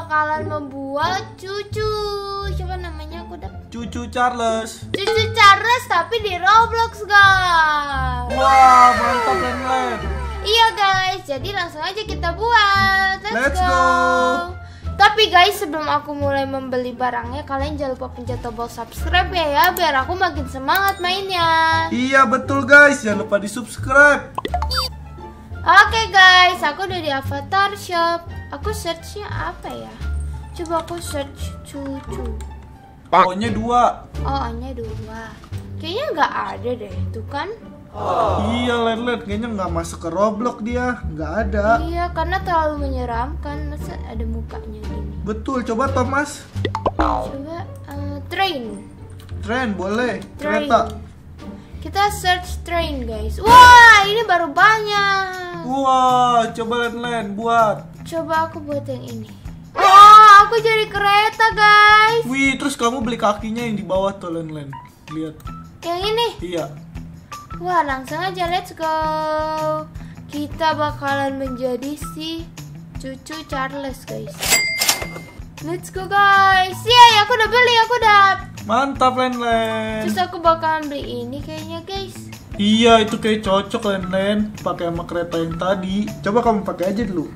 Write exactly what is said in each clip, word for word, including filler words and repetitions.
bakalan membuat cucu. Coba namanya aku dapat. Cucu Charles. Cucu Charles tapi di Roblox guys. Wah, mantap Len-Len. Iya guys, jadi langsung aja kita buat. Let's, Let's go. go. Tapi guys, sebelum aku mulai membeli barangnya, kalian jangan lupa pencet tombol subscribe ya ya, biar aku makin semangat mainnya. Iya betul guys, jangan lupa di subscribe. Oke guys, aku udah di Avatar Shop. Aku searchnya apa ya? Coba aku search cucu. Pokoknya dua. Oh, hanya dua. Kayaknya nggak ada deh, tuh kan? Iya Len-Len, kayaknya nggak masuk ke Roblox dia, nggak ada. Iya, karena terlalu menyeramkan. Masa ada mukanya gini? Betul, coba Thomas. Coba uh, train. Train boleh, Train. kereta. Kita search train guys. Wah, ini baru banyak. Wah, coba Len-Len buat. Coba aku buat yang ini. Wah, aku jadi kereta guys. Wih, terus kamu beli kakinya yang di bawah tuh Len-Len. Lihat. Yang ini. Iya. Wah, langsung aja let's go. Kita bakalan menjadi si cucu Charles guys. Let's go guys. Yeay, aku udah beli, aku udah. Mantap Len-Len. Terus aku bakalan beli ini kayaknya guys. Iya, itu kayak cocok Len-Len pakai sama kereta yang tadi. Coba kamu pakai aja dulu.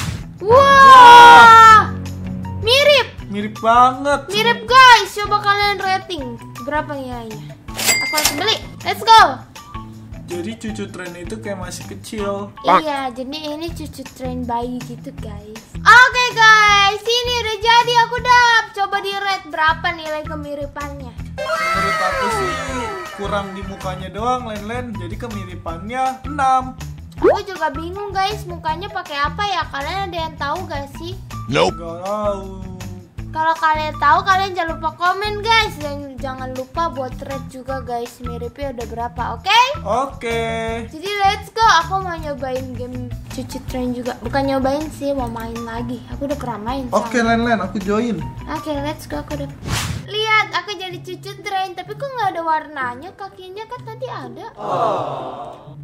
Wah, mirip, Mirip banget. mirip guys. Coba kalian rating berapa ya? Aku langsung beli. Let's go. Jadi cucu tren itu kayak masih kecil. Iya, jadi ini cucu tren bayi gitu guys. Oke guys, ini udah jadi, aku dap. Coba di rate berapa nilai kemiripannya? Menurut aku sih kurang di mukanya doang Len-Len. Jadi kemiripannya enam. Aku juga bingung guys, mukanya pakai apa ya? Kalian ada yang tahu gak sih? Nope. Gak tahu. Kalau kalian tahu, kalian jangan lupa komen guys. Dan jangan lupa buat rate juga guys, miripnya udah berapa, oke? Okay? Oke. Jadi let's go, aku mau nyobain game cucu train juga. Bukan nyobain sih, mau main lagi. Aku udah keramain. Oke Len-Len, aku join. Oke, let's go, aku udah. Lihat, aku jadi cucu train, tapi kok nggak ada warnanya? Kakinya kan tadi ada. Oh.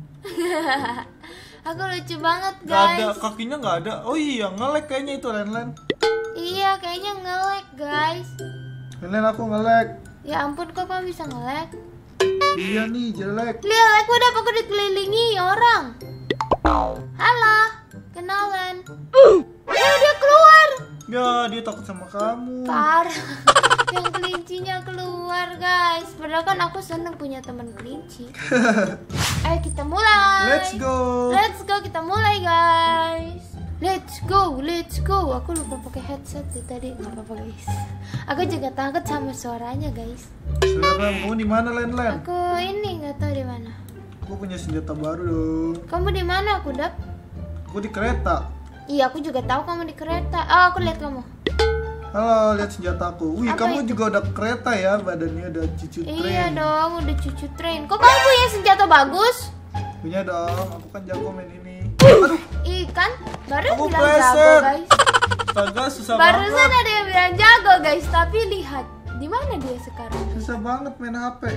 Aku lucu banget Gak ada, guys. kakinya nggak ada. Oh iya, nge-lag kayaknya itu Len-Len. Iya, kayaknya nge-lag guys. Len-Len aku nge-lag. Ya ampun, kok kamu bisa nge-lag? Iya nih, jelek. Lihat, aku udah aku dikelilingi orang. Halo, kenalan. Ya, dia keluar. Ya, dia takut sama kamu. Parah. Yang kelincinya keluar guys. Padahal kan aku seneng punya teman kelinci. Ayo kita mulai. Let's go. Let's go, kita mulai guys. Let's go, let's go. Aku lupa pakai headset deh tadi, nggak apa-apa guys. Aku juga takut sama suaranya guys. Sekarang kamu di mana Len-Len? Aku ini nggak tahu di mana. Aku punya senjata baru dong. Kamu di mana aku dap? Aku di kereta. Iya, aku juga tahu kamu di kereta. Oh, aku lihat kamu. Halo, lihat senjataku. Wih, Apa kamu itu? juga udah kereta ya, badannya udah cucu train. Iya dong, udah cucu train. Kok kamu punya senjata bagus? Punya dong, aku kan jago main ini. Aduh, Ikan baru aku bilang jago pleset. guys. Astaga, susah Barusan banget. ada yang bilang jago guys, tapi lihat di mana dia sekarang. Susah banget main H P.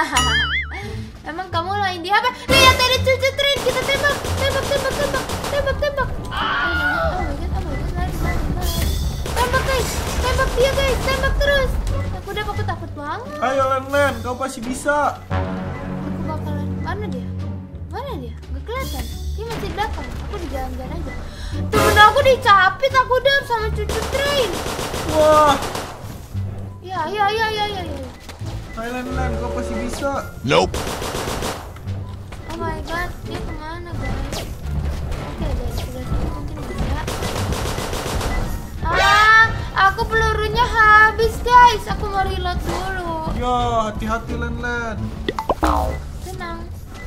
Emang kamu lain di H P? Lihat ada cucu train, kita tembak, tembak, tembak, tembak, tembak, tembak. Oh my god, oh my god, lari, lari, lari. Tembak guys, tembak dia guys, tembak terus. Aku udah aku takut banget. Ayo Len-Len, kau pasti bisa. Aku bakalan mana dia? Mana dia? Gak kelihatan. Dia masih di belakang. Aku di jalan-jalan aja. Temen aku dicapit, aku udah sama cucu train. Wah, Ya, ya, ya, ya, ya, ya. ayo Len-Len, kau pasti bisa. Nope. Oh my god, dia kemana guys? Oke, dari sebelah sini mungkin bisa. Ah, aku pelurunya habis guys. Aku mau reload dulu. Ya, hati-hati Len-Len. Tenang.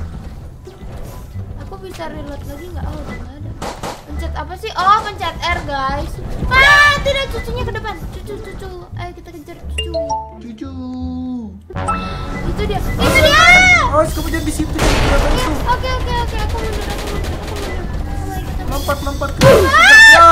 Aku bisa reload lagi nggak? Oh, udah nggak ada. Pencet apa sih? Oh, pencet R guys. Ah, tidak, cucunya ke depan. Cucu, cucu. Ayo kita kejar cucu. Cucu. Itu dia, itu dia. Oh, kamu jangan di situ, jangan kelihatan Ya, tuh. oke, oke, oke. Aku mundur, aku mundur, aku mundur. Oh my god. Lompat, lompat ke ya.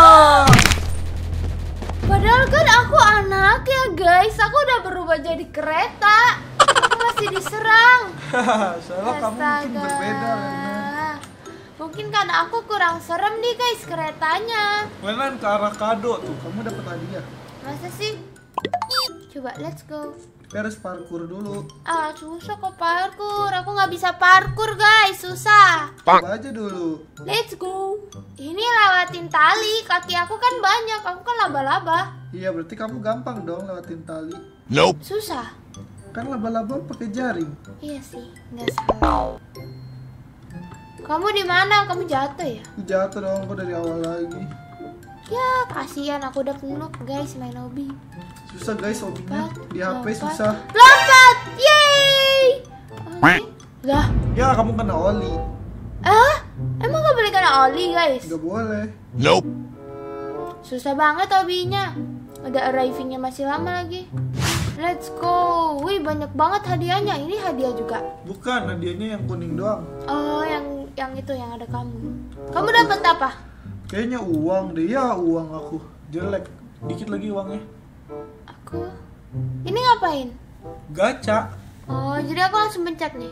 Padahal kan aku anak ya guys. Aku udah berubah jadi kereta. Aku masih diserang. Soalnya kamu mungkin Astaga. berbeda Len-Len. Mungkin karena aku kurang serem nih guys keretanya. Len ke arah kado tuh, kamu dapat hadiah. Masa sih? Coba let's go. Kita harus parkur dulu. Ah susah kok parkur. Aku nggak bisa parkur guys, susah. Coba aja dulu. Let's go. Ini lewatin tali. Kaki aku kan banyak. Aku kan laba-laba. Iya berarti kamu gampang dong lewatin tali. Nope. Susah. Kan laba-laba pakai jaring. Iya sih, nggak salah. Kamu di mana? Kamu jatuh ya? Jatuh dong, aku dari awal lagi. Ya kasihan aku udah penuh guys main hobi. Susah guys hobinya. Lompat, Di H P lompat. susah. Lompat, yeay. Oke. Lah, Ya kamu kena oli. ah, emang gak boleh kena oli guys? Gak boleh. Nope. Susah banget hobinya. Ada arrivingnya masih lama lagi. Let's go. Wih banyak banget hadiahnya. Ini hadiah juga. Bukan, hadiahnya yang kuning doang. Oh yang yang itu yang ada kamu. Kamu dapat apa? Kayaknya uang deh. Ya uang aku. Jelek. Dikit lagi uangnya. Aku. Ini ngapain? Gacha. Oh jadi aku langsung pencet nih.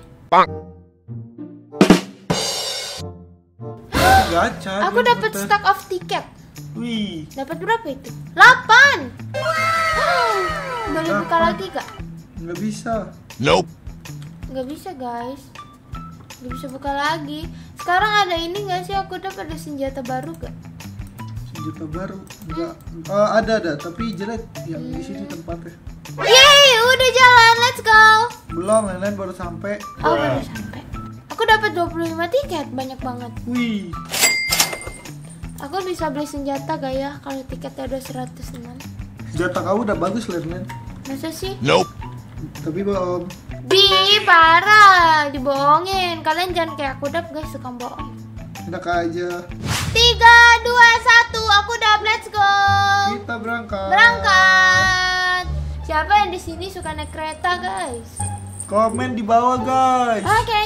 Gacha. Aku dia dapat muter. stack of tiket. Wih. Dapat berapa itu? delapan. Wow. Boleh buka Delapan. lagi gak? Nggak bisa. Nope. Nggak bisa guys. Nggak bisa buka lagi. Sekarang ada ini nggak sih? Aku dapat ada senjata baru gak? Senjata baru. Enggak. Eh, ada ada. Tapi jelek. Yang di sini tempatnya. Yeay, udah jalan. Let's go. Belum, lain-lain baru sampai. Oh baru sampai. Aku dapat dua puluh lima tiket, banyak banget. Wih. Aku bisa beli senjata gak ya? Kalau tiketnya udah seratus enam. Senjata kamu udah bagus, lain-lain. Masa sih? Nope. Tapi bohong. Bi, parah. Dibohongin. Kalian jangan kayak aku dap guys, suka bohong. Enak aja. Tiga, dua, satu. Aku dap, let's go. Kita berangkat. Berangkat. Siapa yang di sini suka naik kereta guys? Komen di bawah, guys. Oke.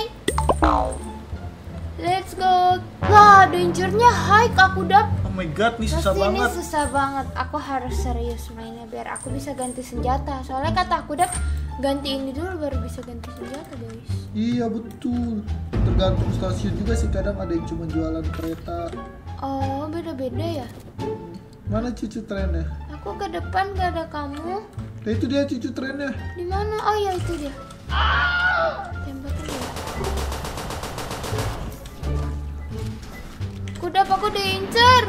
Let's go. Wah, dangernya high aku dap. Oh my god, ini susah Pasti ini banget. susah banget. Aku harus serius mainnya biar aku bisa ganti senjata. Soalnya kata aku dap ganti ini dulu baru bisa ganti senjata guys. Iya betul. Tergantung stasiun juga sih, kadang ada yang cuma jualan kereta. Oh, beda-beda ya. Mana cucu trennya? Aku ke depan gak ada kamu. Nah itu dia cucu trennya. Di mana? Oh ya itu dia. Tembakin ya. Kuda aku diincer.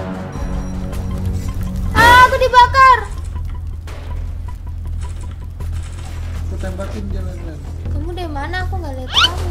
Ah, aku dibakar. Aku tembakin jalan-jalan. Kamu dari mana? Aku nggak lihat kamu.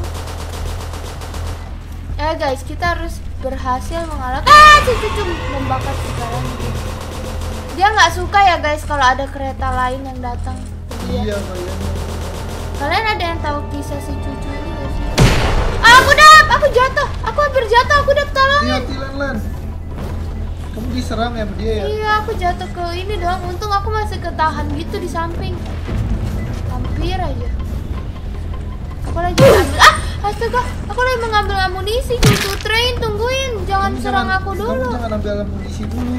Eh guys, kita harus berhasil mengalahkan. Ah, si cucu membakar segalanya. Dia nggak suka ya guys kalau ada kereta lain yang datang ke dia. Iya kayaknya. Kalian ada yang tahu kisah si cucu ini nggak sih? Ah, aku dap, aku jatuh, aku hampir jatuh, aku dap tolongin. Hati-hati Len. Kamu diserang ya sama dia ya? Iya, aku jatuh ke ini doang. Untung aku masih ketahan gitu di samping. Hampir aja. Aku lagi ambil. Ah, astaga, aku lagi mengambil amunisi. Cucu train, tungguin. Jangan Kamu serang jangan- aku dulu. Kamu jangan ambil amunisi dulu.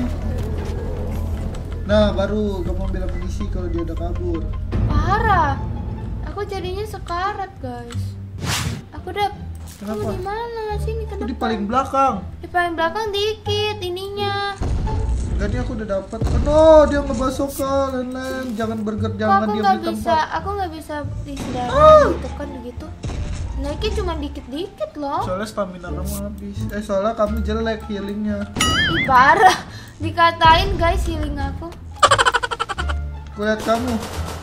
Nah, baru kamu ambil amunisi kalau dia udah kabur. Parah. Aku jadinya sekarat, guys. Aku udah. Kamu Kenapa? di mana? Sini Aku kenapa? di paling belakang. Di paling belakang dikit ininya. Tadi aku udah dapat. Oh, dia ngebasok ke Len. Jangan burger, Kok jangan aku diam nggak di bisa? tempat. Aku nggak bisa di darah gitu kan begitu. Naikin cuma dikit-dikit loh. Soalnya stamina kamu habis. Eh, soalnya kamu jelek healingnya. Ih, parah. Dikatain guys healing aku. Aku lihat kamu.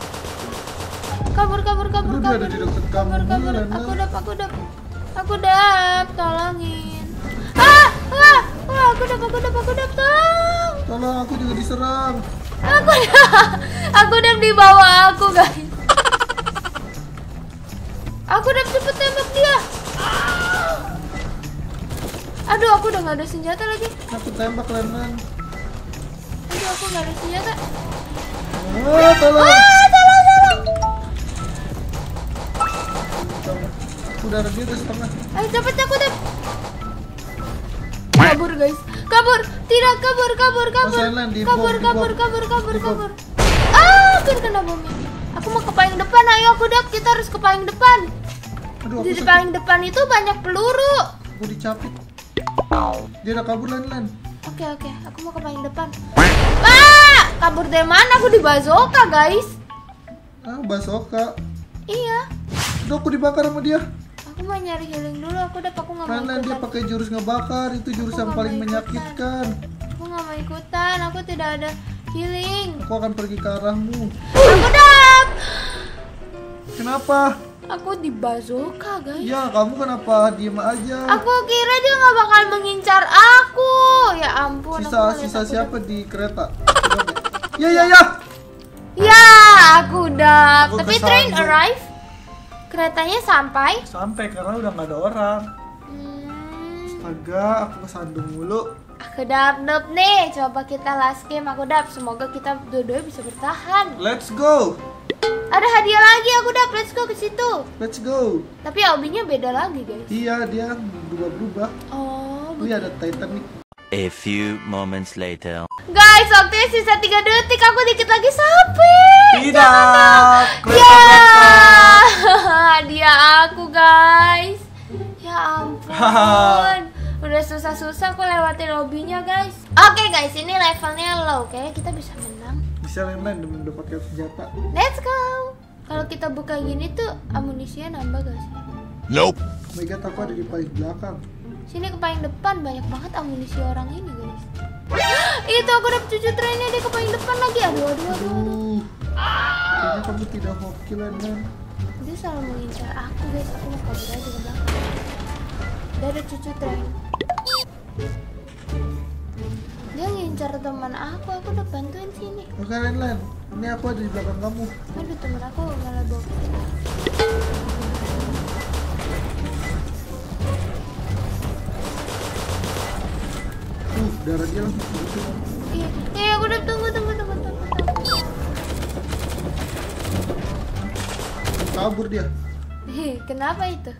Kabur kabur kabur Aduh, dia kabur. ada di dekat kamu. Kabur kabur. Beneran, Aku Len. dap aku dap. Aku dap tolongin. Ah, ah, ah, aku dap aku dap aku dap tolong. Tolong, aku juga diserang. Aku dap. Aku dap di bawah aku guys. Aku dap cepet tembak dia. Aduh, aku udah nggak ada senjata lagi. Aku tembak Len. Aduh, aku nggak ada senjata. Oh, tolong. Ah, tolong tolong. Aku darah dia udah setengah. Ayo cepet aku dap. Kabur guys, kabur, tidak kabur, kabur, kabur, Mas Ellen, di kabur, bom, di kabur, bom. kabur, kabur, Di bom. kabur. Ah, hampir kena bomnya. Aku mau ke paling depan, ayo aku dap, kita harus ke paling depan. Aduh, aku Di sakit. paling depan itu banyak peluru. Aku dicapit. Dia udah kabur Len Len. Oke oke, aku mau ke paling depan. Ah, kabur dari mana? Aku di bazooka guys. Ah, bazooka. Iya. Udah aku dibakar sama dia. Aku mau nyari healing dulu. Aku udah aku nggak mau Len Len dia ikutan. pakai jurus ngebakar, itu jurus Aku yang nggak paling mau ikutan. menyakitkan. Aku nggak mau ikutan. Aku tidak ada healing. Aku akan pergi ke arahmu. Aku dap. Kenapa? Aku di bazooka guys. Ya, kamu kenapa diem aja? Aku kira dia nggak bakal mengincar aku. Ya ampun. aku Sisa ngeliat sisa aku siapa di kereta? Ya ya ya. Ya, aku udah. Aku Tapi kesandung. train arrive. Keretanya sampai. Sampai karena udah nggak ada orang. Hmm, Astaga, aku kesandung mulu. aku dap dap nih. Coba kita last game. Aku dap. Semoga kita dua-duanya bisa bertahan. Let's go. Ada hadiah lagi. Aku dap. Let's go ke situ. Let's go. Tapi albinya beda lagi guys. Iya, dia berubah-berubah. Oh. Wih, ada Titanic. A few moments later. Guys, waktunya sisa tiga detik. Aku dikit lagi sampai. Tidak. Kereta Ya, kereta. hadiah aku guys. Ya ampun. Udah susah-susah aku lewatin lobbynya guys. Oke guys, ini levelnya low. Kayaknya kita bisa menang. Bisa lain-lain demi mendapatkan senjata. Let's go. Kalau kita buka gini tuh amunisinya nambah gak sih? Nope. Oh my god, aku ada di paling belakang. Sini ke paling depan banyak banget amunisi orang ini guys. Itu aku dapet cucu trennya dia ke paling depan lagi. Aduh aduh aduh. aduh. Aduh. Kayaknya kamu tidak hoki Len. Dia selalu mengincar aku guys. Aku mau kabur aja ke belakang. Dia ada cucu tren. Dia ngincar teman aku. Aku udah bantuin sini. Oke Len, ini aku ada di belakang kamu. Aduh teman aku malah bawa ke sini. Uh, darah dia langsung begitu. Iya, iya aku udah tunggu tunggu tunggu tunggu. tunggu. Kabur dia. Hih, kenapa itu?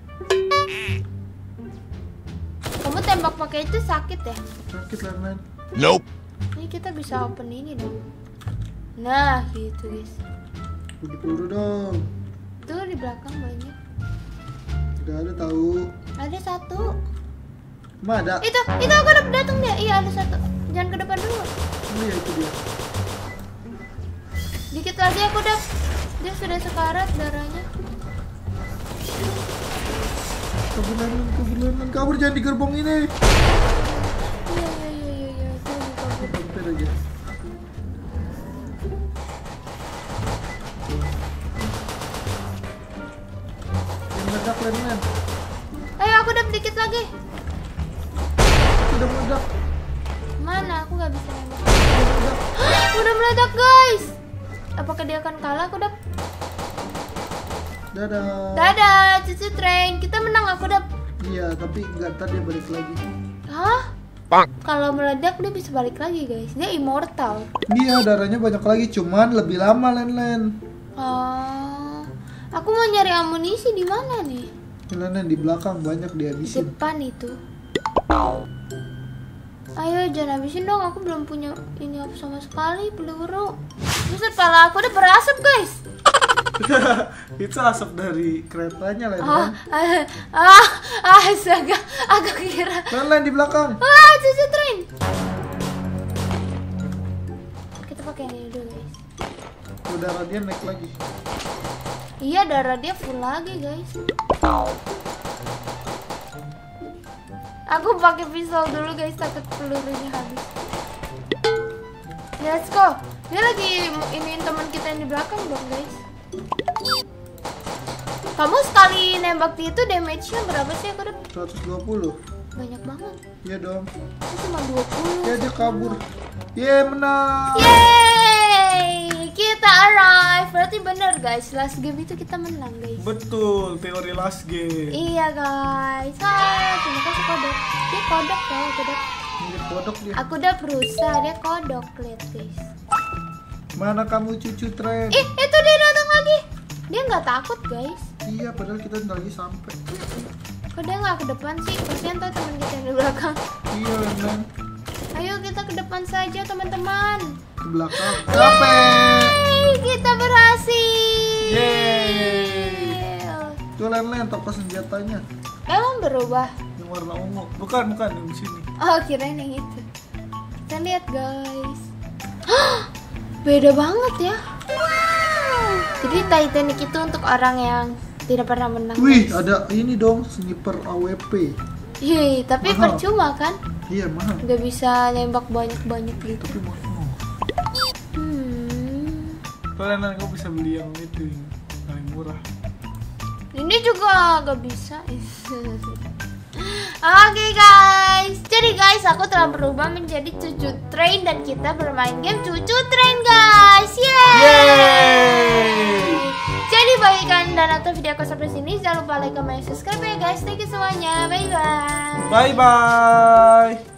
Kamu tembak pakai itu sakit ya? Sakit Len. Nope. Ini kita bisa open ini dong. Nah, gitu guys. Pergi peluru dong. Tuh di belakang banyak. Tidak ada tahu. Ada satu. Emang ada? Itu, itu aku udah datang dia. Iya ada satu. Jangan ke depan dulu. Oh iya itu dia. Dikit lagi aku udah. Dia sudah sekarat darahnya. Kabur Len, kabur Len, kabur jangan di gerbong ini. Iya iya iya iya iya. Itu lagi kabur. Hampir aja. Yang meledak Len. Ayo aku udah dikit lagi. Sudah meledak. Mana? Aku nggak bisa nembak. Sudah meledak. Udah meledak guys. Apakah dia akan kalah? Aku udah. Dadah. Dadah, cucu train. Kita menang aku udah. Iya, tapi nggak ntar dia balik lagi. Hah? Kalau meledak dia bisa balik lagi guys. Dia immortal. Iya, darahnya banyak lagi, cuman lebih lama Len. Oh, aku mau nyari amunisi di mana nih? Len di belakang banyak Di dihabisin. depan itu. Ayo jangan habisin dong. Aku belum punya ini apa sama sekali peluru. Buset, pala aku udah berasap guys. Itu asap dari keretanya Len. Ah, ah, ah, ah, astaga. Aku kira. Len di belakang. Wah, cucu train. Kita pakai yang ini dulu guys. Udara dia naik lagi. Iya, darah dia full lagi guys. Aku pakai pistol dulu guys, takut pelurunya habis. Let's go. Dia lagi iniin teman kita yang di belakang dong guys. Kamu sekali nembak itu damage-nya berapa sih? Aku udah seratus dua puluh. banyak banget. Iya dong. Itu cuma dua puluh. Ya dia kabur. Yeay, menang. Yeay! Kita arrive. Berarti bener guys, last game itu kita menang guys. Betul, teori last game. Iya guys. Ah, terima kasih kodok. Dia kodok ya, kodok. Ini kodok dia. Aku udah berusaha, dia kodok, lihat guys. Mana kamu cucu tren? Ih, itu dia datang lagi. Dia nggak takut guys. Iya, padahal kita ntar lagi sampai. Kok dia nggak ke depan sih? Kasihan tau teman kita yang di belakang. Iya, Len. Ayo kita ke depan saja teman-teman. Ke belakang. Sampai. Yeay, kita berhasil. Yeay. Tuh Len Len, toko senjatanya. Emang berubah? Yang warna ungu. Bukan, bukan yang di sini. Oh, kirain yang itu. Kita lihat guys. Beda banget ya. Wow. Jadi Titanic itu untuk orang yang tidak pernah menang. Wih, guys. ada ini dong, sniper A W P. Hei, tapi Mahal. percuma kan? Iya, mahal. Gak bisa nembak banyak-banyak gitu. Tapi mahal. Hmm. Soalnya nanti kau bisa beli yang itu yang paling murah. Ini juga gak bisa. Oke guys, jadi guys aku telah berubah menjadi Cucu Train dan kita bermain game Cucu Train guys. Yeay! Yeay! Jadi bagi kalian dan nonton video aku sampai sini, jangan lupa like, comment, subscribe ya guys. Thank you semuanya. Bye bye. Bye bye.